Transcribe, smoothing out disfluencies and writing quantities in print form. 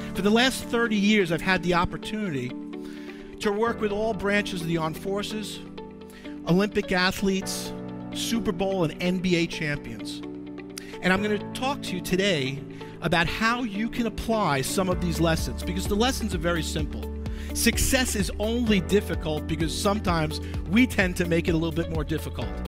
For the last 30 years, I've had the opportunity to work with all branches of the armed forces, Olympic athletes, Super Bowl and NBA champions. And I'm going to talk to you today about how you can apply some of these lessons, because the lessons are very simple. Success is only difficult because sometimes we tend to make it a little bit more difficult.